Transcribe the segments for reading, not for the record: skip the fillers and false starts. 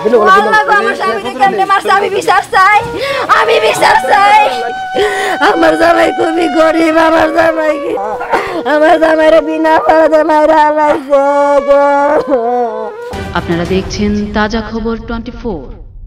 আমার জামাই খুবই গরিব, আমার জামাইরে বিনা জামাইরা হারাইছে। আপনারা দেখছেন তাজা খবর 24।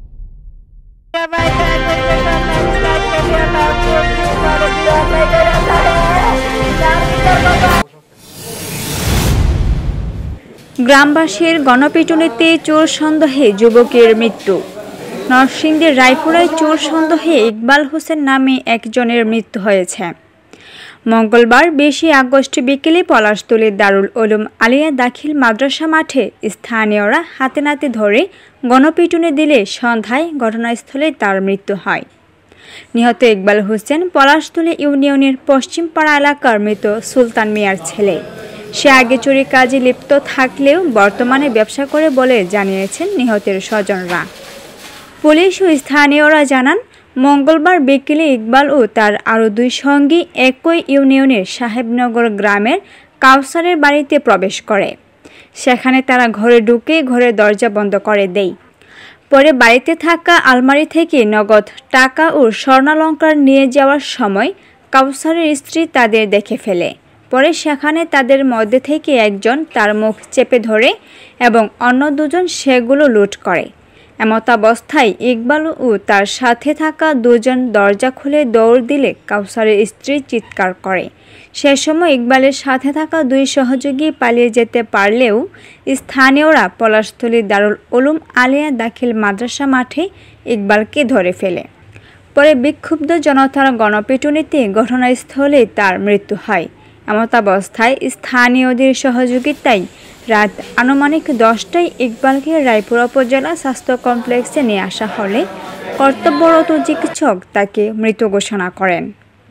গ্রামবাসীর গণপিটুনিতে চোর সন্দেহে যুবকের মৃত্যু। নরসিংদীর রায়পুরায় চোর সন্দেহে ইকবাল হোসেন নামে একজনের মৃত্যু হয়েছে। মঙ্গলবার 20 আগস্ট বিকেলে পলাশতলী দারুল উলুম আলিয়া দাখিল মাদ্রাসা মাঠে স্থানীয়রা হাতে নাতে ধরে গণপিটুনি দিলে সন্ধ্যায় ঘটনাস্থলে তার মৃত্যু হয়। নিহত ইকবাল হোসেন পলাশতলী ইউনিয়নের পশ্চিমপাড়া এলাকার মৃত সুলতান মিয়ার ছেলে। সে আগে চুরি কাজে লিপ্ত থাকলেও বর্তমানে ব্যবসা করে বলে জানিয়েছেন নিহতের স্বজনরা। পুলিশ ও স্থানীয়রা জানান, মঙ্গলবার বিকেলে ইকবাল ও তার আরও 2 সঙ্গী একই ইউনিয়নের সাহেবনগর গ্রামের কাউসারের বাড়িতে প্রবেশ করে। সেখানে তারা ঘরে ঢুকে ঘরের দরজা বন্ধ করে দেয়। পরে বাড়িতে থাকা আলমারি থেকে নগদ টাকা ও স্বর্ণালংকার নিয়ে যাওয়ার সময় কাউসারের স্ত্রী তাদের দেখে ফেলে। পরে সেখানে তাদের মধ্যে থেকে একজন তার মুখ চেপে ধরে এবং অন্য 2 জন সেগুলো লুট করে। এমতাবস্থায় ইকবাল ও তার সাথে থাকা 2 জন দরজা খুলে দৌড় দিলে কাউসারের স্ত্রী চিৎকার করে। সে সময় ইকবালের সাথে থাকা 2 সহযোগী পালিয়ে যেতে পারলেও স্থানীয়রা পলাশতলী দারুল উলুম আলিয়া দাখিল মাদ্রাসা মাঠে ইকবালকে ধরে ফেলে। পরে বিক্ষুব্ধ জনতার গণপিটুনিতে ঘটনাস্থলে তার মৃত্যু হয়। এমতাবস্থায় স্থানীয়দের সহযোগিতায় রাত আনুমানিক 10টায় ইকবালকে রায়পুরা উপজেলা স্বাস্থ্য কমপ্লেক্সে নিয়ে আসা হলে কর্তব্যরত চিকিৎসক তাকে মৃত ঘোষণা করেন।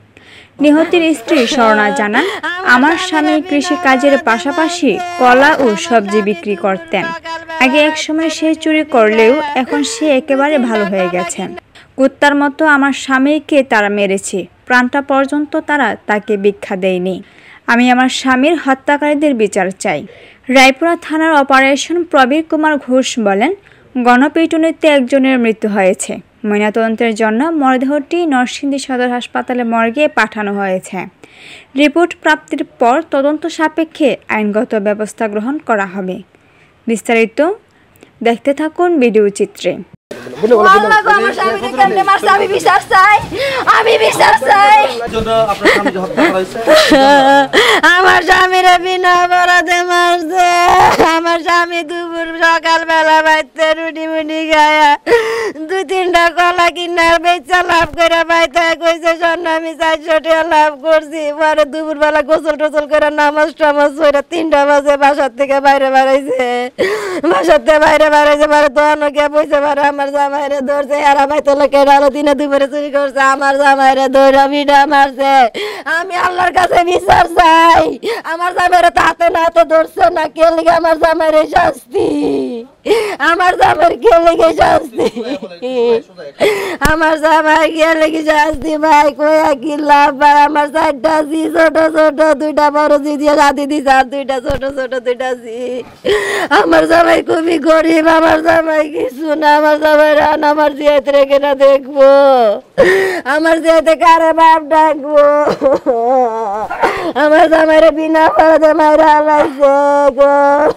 নিহতের স্ত্রী স্বর্ণা জানান, আমার স্বামী কৃষি কাজের পাশাপাশি কলা ও সবজি বিক্রি করতেন। আগে একসময় সে চুরি করলেও এখন সে একেবারে ভালো হয়ে গেছে। কুত্তার মতো আমার স্বামীকে তারা মেরেছে, প্রাণটা পর্যন্ত তারা তাকে ভিক্ষা দেয়নি। আমি আমার স্বামীর হত্যাকারীদের বিচার চাই। রায়পুরা থানার অপারেশন প্রবীর কুমার ঘোষ বলেন, গণপিটুনিতে একজনের মৃত্যু হয়েছে। ময়নাতদন্তের জন্য মরদেহটি নরসিংদী সদর হাসপাতালে মর্গে পাঠানো হয়েছে। রিপোর্ট প্রাপ্তির পর তদন্ত সাপেক্ষে আইনগত ব্যবস্থা গ্রহণ করা হবে। বিস্তারিত দেখতে থাকুন ভিডিও চিত্রে। আমার স্বামীরা বিনা অপরাধে মারছে। আমার স্বামী দুপুর সকালবেলা বাইতে রুটি মুটি খায়া 2-3টা কলা কিনার বেচা লাভ করে বাইতে কইছে স্বর্ণ আমি 400 টাকা লাভ করছি। পরে দুপুর বেলা গোসল টোসল করে নামাজ টামাজ করে 3টা বাজে বাসার থেকে বাইরে বাড়াইছে। পরে তো অনেকে বইছে পারে আমার জামাইরে ধরছে। এরা বাইতে লোকে আলো দিনে দুপুরে চুরি করছে, আমার জামাইরে ধরে বিড়া মারছে। আমি আল্লাহর কাছে বিচার চাই। আমার জামাইরে তো হাতে না হাতে ধরছে না, কে লিগে আমার জামাইরে শাস্তি? আমার জামাইয়ের কে লিগে শাস্তি? আমার জামাই কে লিগে শাস্তি? ভাই কয়া কি লাভ ভাই? আমার 4টা জি ছোট ছোট, 2টা বড় জি দিয়ে রাধি দিছে আর 2টা ছোট ছোট 2টা জি। আমার জামাই খুবই গরিব, আমার জামাই কিছু না। আমার জামাই রান আমার জিয়াতে রেখে না দেখবো, আমার জিয়াতে কারে বাপ ডাকবো? আমার জামাইরে বিনা অপরাধে মাইরা হারাইছে গো।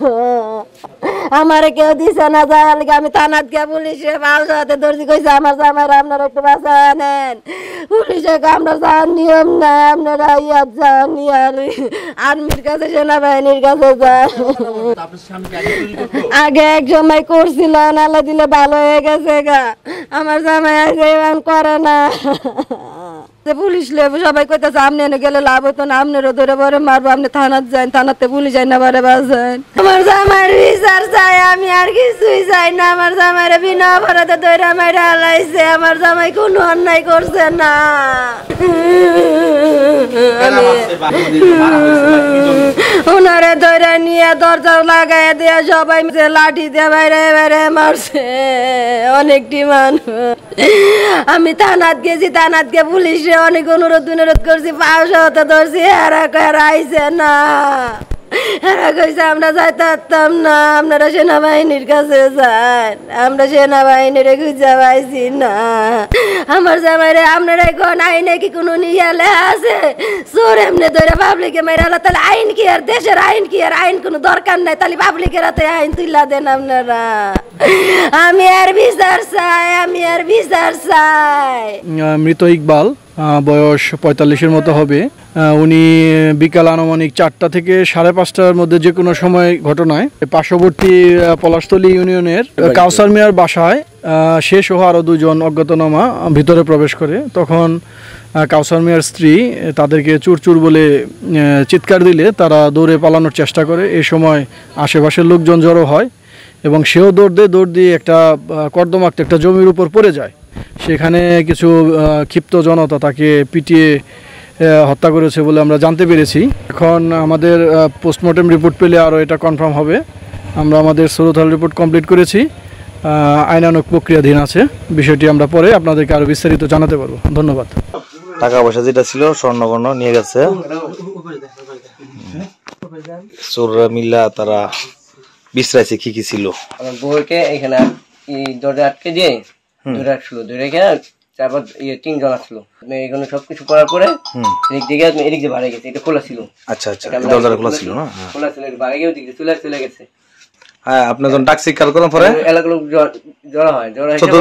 আমার কেউ দিছে না, যাই আমি থানাত গিয়ে পুলিশে বাসাতে ধরছি, কইছে আমার জামাইরা আপনারা একটু বাঁচায় নেন। পুলিশে আমরা যাওয়ার নিয়ম না, আপনারা ইয়াত যান, আর্মির কাছে সেনাবাহিনীর কাছে যান। আগে এক সময় করছিল, নালা দিলে ভালো হয়ে গেছে গা। আমার জামাই আগে করে না। পুলিশ সবাই কইতেছে আপনি এনে গেলে লাভ হতো না, আপনারও ধরে বরে মারবো, আপনি থানাত যান, থানাতে পুলিশ যাই না বারে বাজেন। আমার জামাইয়ের বিচার চাই, আমি আর কিছুই চাই না। আমার জামাইরে বিনা অপরাধে ধরে মাইরা হালাইছে। আমার জামাই কোনো অন্যায় করছে না। ওনারে ধরে নিয়ে দরজা লাগাই দিয়ে সবাই মিলে লাঠি দিয়ে বাইরে বাইরে মারছে অনেকটি মানুষ। আমি থানাত গেছি, থানাত গিয়ে পুলিশে অনেক অনুরোধ করছি, 500 ধরছি, এরা আইছে না। এরা কইছে আমরা যাইতে পারতাম না, আপনারা সেনাবাহিনীর কাছে যান। আমরা সেনাবাহিনীর খুঁজে পাইছি না। আমার জামাইরে আপনারা কোন আইনে কি কোনো নিয়ালে আছে? চোর এমনি ধরে পাবলিকে মেরে আলা, তাহলে আইন কি আর দেশের আইন কি আর? আইন কোনো দরকার নাই, তাহলে পাবলিকের হাতে আইন তুইলা দেন আপনারা। আমি আর বিচার চাই, আমি আর বিচার চাই। মৃত ইকবাল বয়স 45-এর মতো হবে। উনি বিকাল আনুমানিক 4টা থেকে 5:30টার মধ্যে যে কোনো সময় ঘটনায় পার্শ্ববর্তী পলাশতলী ইউনিয়নের কাউসার মিয়ার বাসায় সে সহ আরও 2 জন অজ্ঞাতনামা ভিতরে প্রবেশ করে। তখন কাউসার মিয়ার স্ত্রী তাদেরকে চুর চুর বলে চিৎকার দিলে তারা দৌড়ে পালানোর চেষ্টা করে। এই সময় আশেপাশের লোকজন জড়ো হয় এবং সেও দৌড় দিয়ে একটা কর্দমাক্ত একটা জমির উপর পড়ে যায়। সেখানে কিছু ক্ষিপ্ত জনতা তাকে পিটিয়ে হত্যা করেছে বলে আমরা জানতে পেরেছি। এখন আমাদের পোস্টমর্টেম রিপোর্ট পেলে আরও এটা কনফার্ম হবে। আমরা আমাদের সরুথাল রিপোর্ট কমপ্লিট করেছি, আইনানুগ প্রক্রিয়াধীন আছে। বিষয়টি আমরা পরে আপনাদেরকে আরও বিস্তারিত জানাতে পারবো। ধন্যবাদ। টাকা পয়সা যেটা ছিল স্বর্ণগণ নিয়ে গেছে। চোররা মিল্লা তারা বিশ্রাইছে কি কি ছিল। আমার বউকে এখানে দরজা আটকে দিয়ে ধরে রাখছিল, ধরে রেখে তারপর 3 জন আসলো। এখানে সবকিছু করার পরে এদিক দিয়ে বাড়ে গেছে। এটা খোলা ছিল। আচ্ছা আচ্ছা, দরজাটা খোলা ছিল না? খোলা ছিল, বাড়ে গিয়ে ওদিকে চলে গেছে। হ্যাঁ, আপনি যখন ডাক শিকার করেন পরে এলাকার লোক জড়া হয়,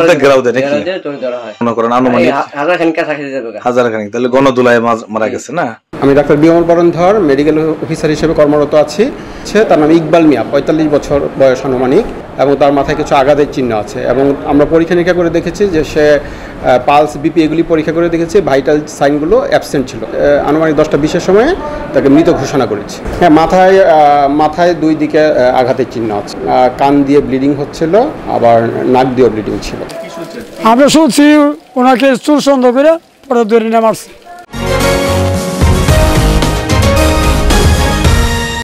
মনে করেন আনুমানিক হাজারখানিক, তাহলে গণদুলায় মারা গেছে না? আমি doctor Bimal Barandhar, medical officer হিসেবে কর্মরত আছি। তার নাম ইকবাল মিয়া, 45 বছর বয়স আনুমানিক, এবং তার মাথায় কিছু আঘাতের চিহ্ন আছে। এবং আমরা পরীক্ষা নিরীক্ষা করে দেখেছি যে সে পালস, বিপি এগুলি পরীক্ষা করে দেখেছি, ভাইটাল সাইনগুলো অ্যাবসেন্ট ছিল। আনুমানিক 10টা 20-এর সময়ে তাকে মৃত ঘোষণা করেছি। হ্যাঁ, মাথায় 2 দিকে আঘাতের চিহ্ন আছে, কান দিয়ে ব্লিডিং হচ্ছিল, আবার নাক দিয়েও ব্লিডিং ছিল। আমরা শুনছি ওনাকে চোর সন্দেহ করে পরে ধরে নিয়ে মারছে।